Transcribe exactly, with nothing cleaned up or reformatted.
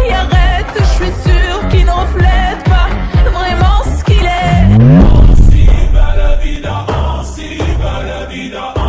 et arrête, je suis sûre qu'il ne reflète pas vraiment ce qu'il est. Así va la vida, así va la vida.